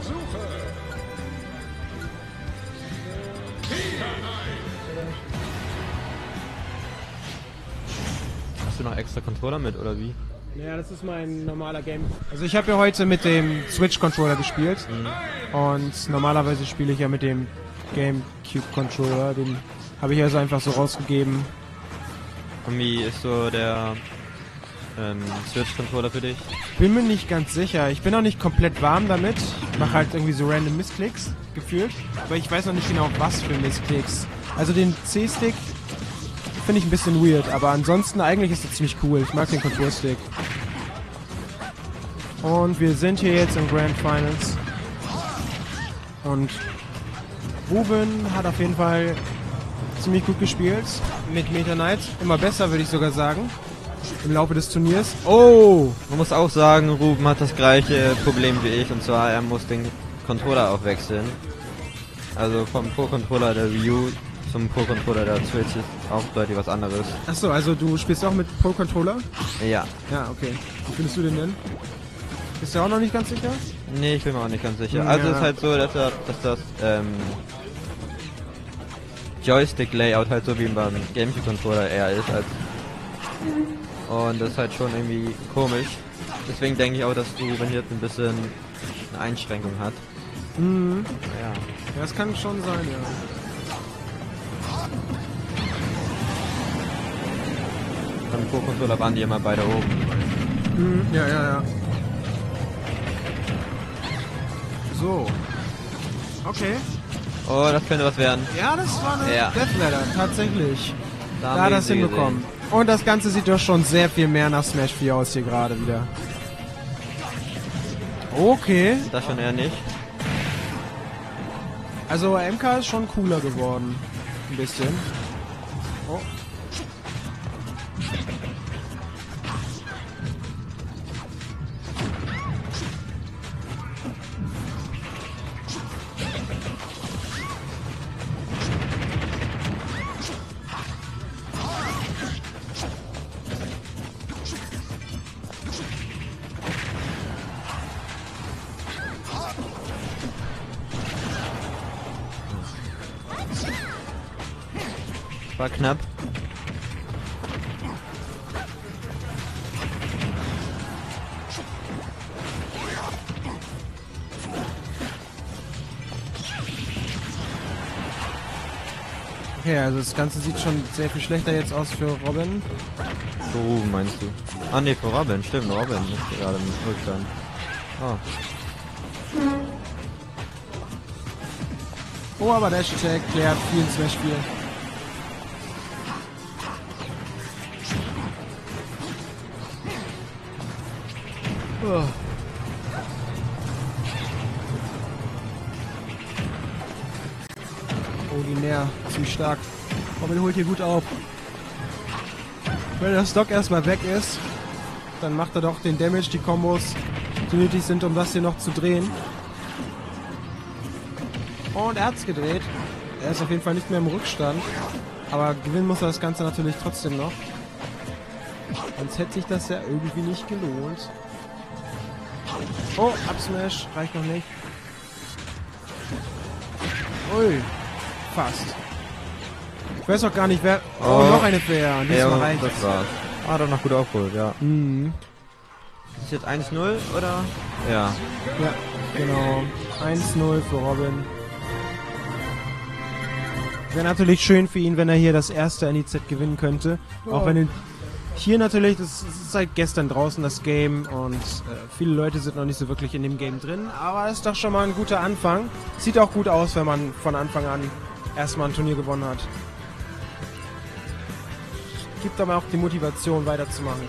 Hast du noch extra Controller mit, oder wie? Ja, das ist mein normaler Game. Also ich habe ja heute mit dem Switch-Controller gespielt. Und normalerweise spiele ich ja mit dem GameCube-Controller. Den habe ich also einfach so rausgegeben. Und wie ist so der Switch-Controller für dich? Bin mir nicht ganz sicher. Ich bin auch nicht komplett warm damit. Ich mache halt irgendwie so random Missklicks, gefühlt. Aber ich weiß noch nicht genau, was für Missklicks. Also den C-Stick finde ich ein bisschen weird, aber ansonsten eigentlich ist er ziemlich cool. Ich mag den Control-Stick. Und wir sind hier jetzt im Grand Finals. Und Ruben hat auf jeden Fall ziemlich gut gespielt. Mit Meta Knight. Immer besser, würde ich sogar sagen. Im Laufe des Turniers. Oh! Man muss auch sagen, Ruben hat das gleiche Problem wie ich, und zwar er muss den Controller auch wechseln. Also vom Pro-Controller der Wii U zum Pro-Controller der Switch ist auch deutlich was anderes. Achso, also du spielst auch mit Pro-Controller? Ja. Ja, okay. Wie findest du den denn? Bist du auch noch nicht ganz sicher? Nee, ich bin mir auch nicht ganz sicher. Ja. Also es ist halt so, dass das Joystick-Layout halt so wie beim GameCube-Controller eher ist als... Und das ist halt schon irgendwie komisch. Deswegen denke ich auch, dass Ruben jetzt ein bisschen eine Einschränkung hat. Mhm. Ja. Ja, das kann schon sein, ja. Beim Pro-Controller waren die immer beide oben. Mhm. Ja, ja, ja. So. Okay. Oh, das könnte was werden. Ja, das war eine Deathladder, tatsächlich. Da haben hat wir er es sie hinbekommen. gesehen. Und das Ganze sieht doch schon sehr viel mehr nach Smash 4 aus hier gerade wieder. Okay. Das schon eher nicht. Also MK ist schon cooler geworden. Ein bisschen. Oh. War knapp. Okay, also das Ganze sieht schon sehr viel schlechter jetzt aus für Robin. Für Ruben meinst du? Ah ne, für Robin, stimmt, Robin ist gerade im Rückstand. Oh. Oh, aber Dash Attack klärt viel in Smash 4. Oh. Ordinär, ziemlich stark. Robin holt hier gut auf. Wenn der Stock erstmal weg ist, dann macht er doch den Damage, die Kombos, die nötig sind, um das hier noch zu drehen. Und er hat's gedreht. Er ist auf jeden Fall nicht mehr im Rückstand. Aber gewinnen muss er das Ganze natürlich trotzdem noch. Sonst hätte sich das ja irgendwie nicht gelohnt. Oh, Upsmash. Reicht noch nicht. Ui. Fast. Ich weiß auch gar nicht, wer... Oh, noch eine Fair. Diesmal reicht das war's. Ah, doch noch gut aufgeholt, ja. Mhm. Ist jetzt 1-0, oder? Ja. Ja, genau. 1-0 für Robin. Wäre natürlich schön für ihn, wenn er hier das erste NEZ gewinnen könnte. Oh. Auch wenn er hier natürlich, das ist seit gestern draußen das Game und viele Leute sind noch nicht so wirklich in dem Game drin. Aber das ist doch schon mal ein guter Anfang. Sieht auch gut aus, wenn man von Anfang an erstmal ein Turnier gewonnen hat. Gibt aber auch die Motivation weiterzumachen.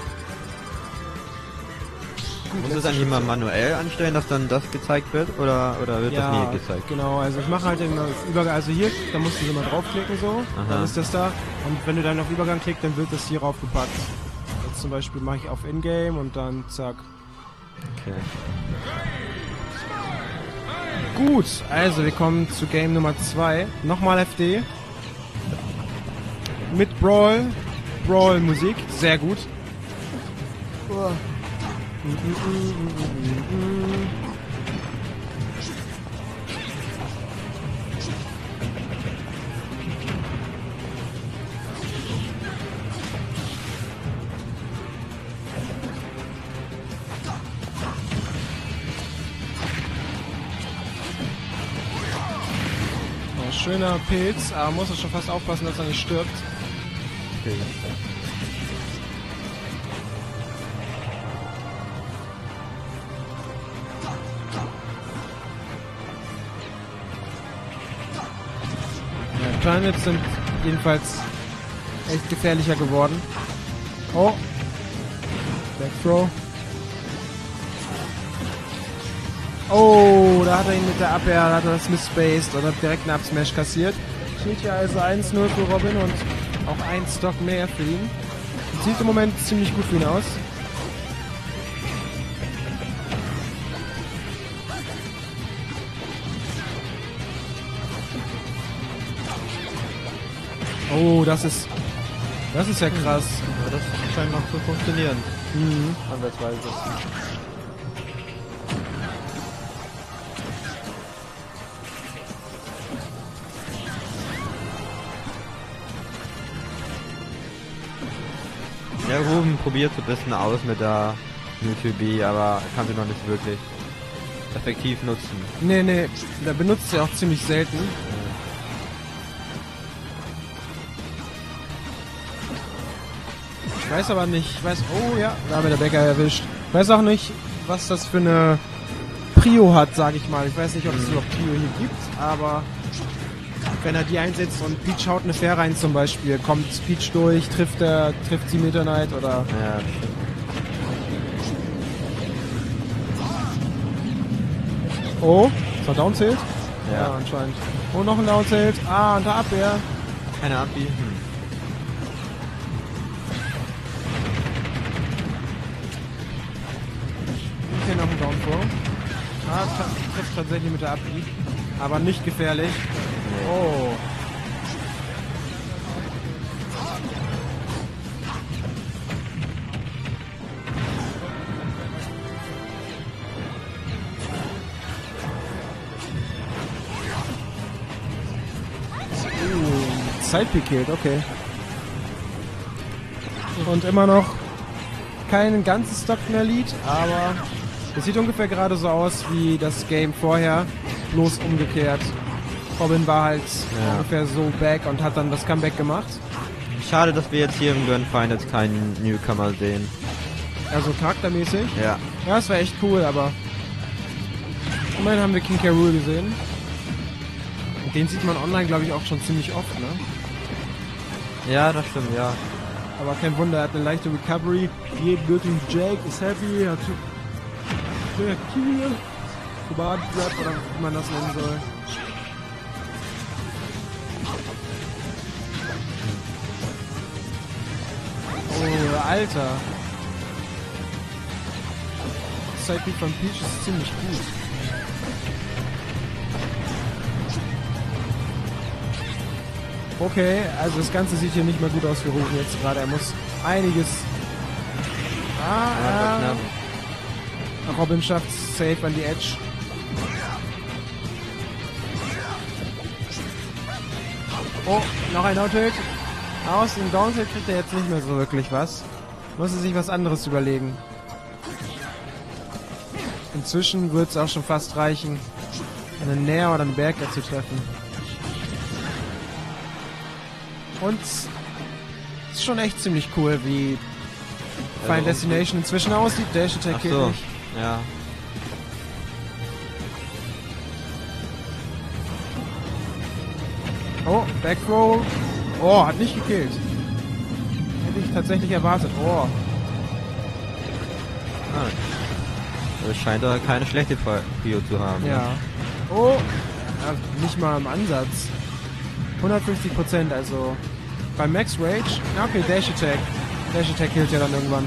Muss es dann jemand manuell anstellen, dass dann das gezeigt wird? Oder wird das nie gezeigt? Genau, also ich mache halt immer das Übergang, also hier, da musst du so mal draufklicken so, dann ist das da. Und wenn du dann auf Übergang klickst, dann wird das hier raufgepackt. Jetzt zum Beispiel mache ich auf Ingame und dann zack. Okay. Gut, also wir kommen zu Game Nummer 2. Nochmal FD. Mit Brawl. Brawl-Musik, sehr gut. schöner Pilz, aber muss er schon fast aufpassen, dass er nicht stirbt. Okay. Ja, Planets sind jedenfalls echt gefährlicher geworden. Oh. Backthrow. Oh, da hat er ihn mit der Abwehr, da hat er das misspaced oder direkt einen Up-Smash kassiert. Steht hier also 1-0 für Robin und auch ein Stock mehr für ihn. Sieht im Moment ziemlich gut für ihn aus. Oh, das ist ja krass. Ja, das scheint noch zu funktionieren. Mhm. Ansatzweise. Ja, Ruben probiert so ein bisschen aus mit der Mewtwo, aber kann sie noch nicht wirklich effektiv nutzen. Nee, der benutzt sie auch ziemlich selten. Ich weiß aber nicht, oh ja, da haben wir der Bäcker erwischt. Ich weiß auch nicht, was das für eine Prio hat, sag ich mal. Ich weiß nicht, ob es überhaupt Prio hier gibt, aber wenn er die einsetzt und Peach haut eine Fair rein zum Beispiel, kommt Peach durch, trifft sie Meta Knight oder... Ja, stimmt. Oh, ist noch Down Tilt? Ja. Anscheinend. Oh, noch ein Down Tilt. Ah, unter Abwehr. Keine Abwehr. Hier noch ein Down Throw. Ah, trifft tatsächlich mit der Abwehr. Aber nicht gefährlich. Nee. Oh. Sidepick killt, okay. Und immer noch kein ganzes Stock mehr Lead, aber es sieht ungefähr gerade so aus wie das Game vorher, bloß umgekehrt. Robin war halt ungefähr so back und hat dann das Comeback gemacht. Schade, dass wir jetzt hier im Grand Final jetzt keinen Newcomer sehen. Also charaktermäßig. Ja. Ja, es war echt cool, aber immerhin haben wir King K. Rool gesehen. Und den sieht man online, glaube ich, auch schon ziemlich oft, ne? Ja, das stimmt, ja. Aber kein Wunder, er hat eine leichte Recovery. Geht wirklich, Jake ist happy, hat der Kiel, Grab oder wie man das nennen soll. Oh, Alter. Das Sidepick von Peach ist ziemlich gut. Okay, also das Ganze sieht hier nicht mehr gut aus für Ruben jetzt gerade. Er muss einiges... Robin schafft safe an die Edge. Oh, noch ein Out-Hit. Aus dem Down-Hit kriegt er jetzt nicht mehr so wirklich was. Muss er sich was anderes überlegen. Inzwischen wird es auch schon fast reichen, einen Nair oder einen Berger zu treffen. Und es ist schon echt ziemlich cool, wie Final Destination inzwischen aussieht. Dash Attack geht nicht. Ja. Oh, Backthrow. Oh, hat nicht gekillt. Hätte ich tatsächlich erwartet. Oh. Das scheint da keine schlechte Prio zu haben. Ja. Oh. Ja, nicht mal im Ansatz. 150%, also beim Max Rage. Ja, okay, Dash Attack. Dash Attack killt ja dann irgendwann.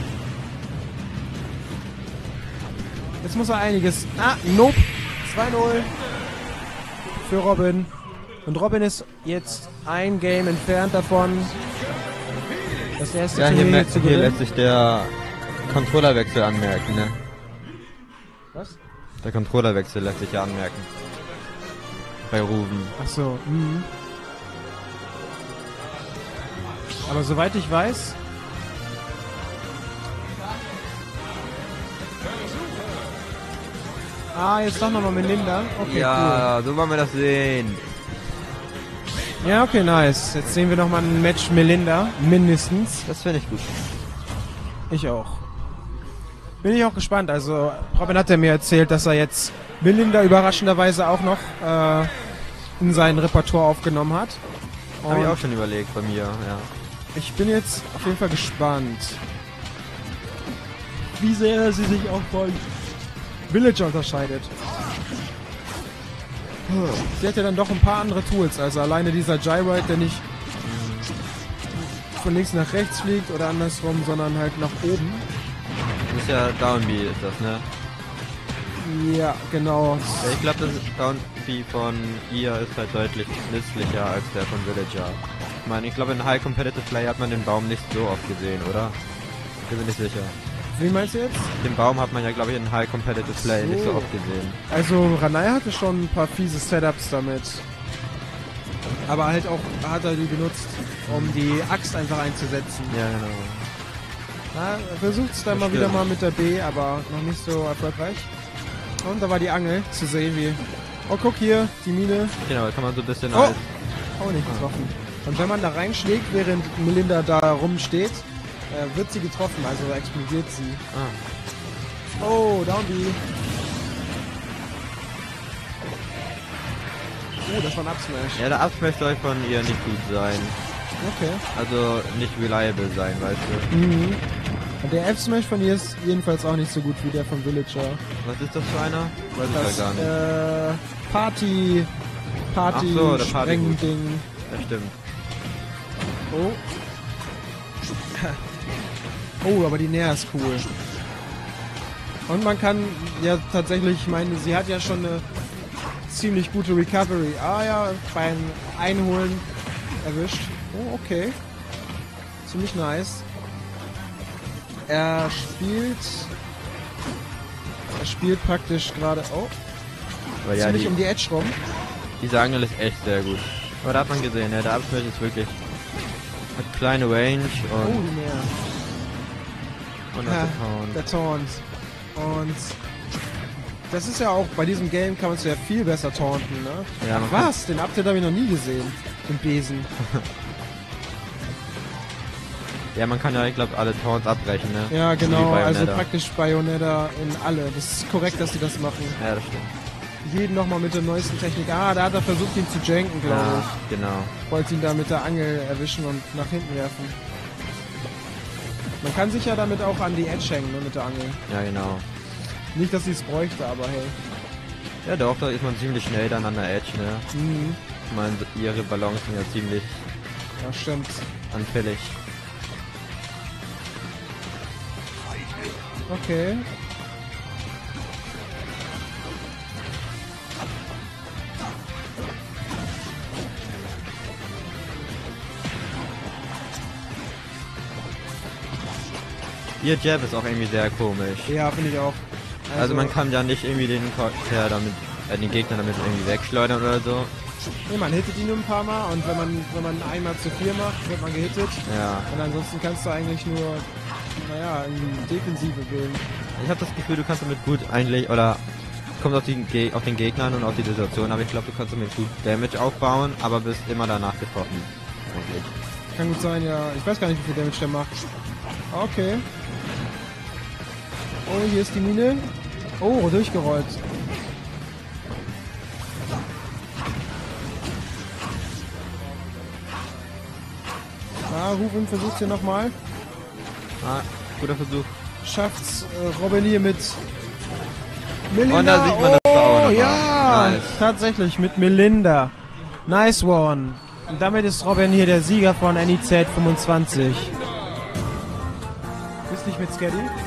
Jetzt muss er einiges... Ah, nope. 2-0 für Robin. Und Robin ist jetzt ein Game entfernt davon, das erste Ja, Turnier zu hier gewinnen. lässt sich der Controllerwechsel anmerken, ne? Was? Der Controllerwechsel lässt sich ja anmerken. Bei Ruben. Ach so. Mhm. Aber soweit ich weiß... Ah, jetzt doch nochmal mit Linda. Okay, Ja, so wollen wir das sehen. Ja, okay, nice. Jetzt sehen wir nochmal ein Match Melinda, mindestens. Das finde ich gut. Ich auch. Bin ich auch gespannt. Also, Robin hat ja mir erzählt, dass er jetzt Melinda überraschenderweise auch noch in sein Repertoire aufgenommen hat. Habe ich auch schon überlegt bei mir, ja. Ich bin jetzt auf jeden Fall gespannt, wie sehr sie sich auch von Villager unterscheidet. Sie hat ja dann doch ein paar andere Tools, also alleine dieser Gyroid, der nicht von links nach rechts fliegt oder andersrum, sondern halt nach oben. Das ist ja Downbeat, ist das, ne? Ja, genau. Ja, ich glaube, das Downbeat von ihr ist halt deutlich nützlicher als der von Villager. Ich meine, ich glaube, in High Competitive Play hat man den Baum nicht so oft gesehen, oder? Ich bin mir nicht sicher. Wie meinst du jetzt? Den Baum hat man ja, glaube ich, in High Competitive Play nicht so oft gesehen. Also, Ranai hatte schon ein paar fiese Setups damit. Aber halt auch hat er die benutzt, um die Axt einfach einzusetzen. Ja, genau. Ja, er versucht es dann mal wieder mal mit der B, aber noch nicht so erfolgreich. Und da war die Angel zu sehen, wie... Oh, guck hier, die Mine. Genau, da kann man so ein bisschen Oh! Auch nicht getroffen. Und wenn man da reinschlägt, während Melinda da rumsteht, wird sie getroffen, also explodiert sie. Oh, Downbeat. Oh, das war ein Upsmash. Ja, der Upsmash soll von ihr nicht gut sein. Okay. Also nicht reliable sein, weißt du. Mhm. Und der F-Smash von ihr ist jedenfalls auch nicht so gut wie der von Villager. Was ist das für einer? Weiß ich Das ja gar nicht. Party Ach so, der Sprengding. Das stimmt. Oh. Oh, aber die Näher ist cool. Und man kann ja tatsächlich, ich meine, sie hat ja schon eine ziemlich gute Recovery. Ah ja, beim Einholen erwischt. Oh, okay. Ziemlich nice. Er spielt praktisch gerade, Aber ja, ziemlich um die Edge rum. diese Angel ist echt sehr gut. Aber da hat man gesehen, ne? Der Upsmash ist wirklich... hat kleine Range Oh, und... die Näher. und Ja, der der Taunt. Und das ist ja auch, bei diesem Game kann man es ja viel besser taunten, ne? Ja, Ach was? Den Update habe ich noch nie gesehen. Den Besen. Ja, man kann ja, ich glaube, alle Taunts abbrechen, ne? Ja, Wie genau. Also Bayonetta. praktisch Bayonetta in alle. Das ist korrekt, dass sie das machen. Ja, das stimmt. Jeden nochmal mit der neuesten Technik. Ah, da hat er versucht, ihn zu janken, glaube Ja, ich. genau. Wollte ihn da mit der Angel erwischen und nach hinten werfen. Man kann sich ja damit auch an die Edge hängen, ne, mit der Angel. Ja, genau. Nicht, dass sie es bräuchte, aber hey. Ja doch, da ist man ziemlich schnell dann an der Edge, ne? Mhm. Ich meine, ihre Ballons sind ja ziemlich Ja, stimmt. anfällig. Okay. Ihr Jab ist auch irgendwie sehr komisch. Ja, finde ich auch. Also man kann ja nicht irgendwie den Charakter damit, den Gegner damit irgendwie wegschleudern oder so. Nee, man hittet ihn nur ein paar Mal und wenn man einmal zu 4 macht, wird man gehittet. Ja. Und ansonsten kannst du eigentlich nur, naja, irgendwie Defensive wählen. Ich habe das Gefühl, du kannst damit gut eigentlich, oder kommt auf den Gegnern und auf die Situation, aber ich glaube, du kannst damit gut Damage aufbauen, aber bist immer danach getroffen. Eigentlich. Kann gut sein, ja. Ich weiß gar nicht, wie viel Damage der macht. Okay. Oh, hier ist die Mine. Oh, durchgerollt. Ah, Ruben versucht hier nochmal. Ah, guter Versuch. Schafft's Robin hier mit Melinda. Und da sieht man das auch noch mal. Ja, Nice. tatsächlich mit Melinda. Nice one. Und damit ist Robin hier der Sieger von NEZ 25. Bist nicht mit Skaddy?